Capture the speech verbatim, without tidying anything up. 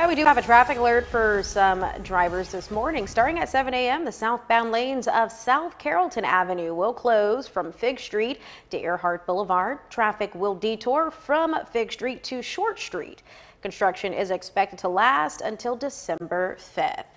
Well, we do have a traffic alert for some drivers this morning. Starting at seven A M, the southbound lanes of South Carrollton Avenue will close from Fig Street to Earhart Boulevard. Traffic will detour from Fig Street to Short Street. Construction is expected to last until December fifth.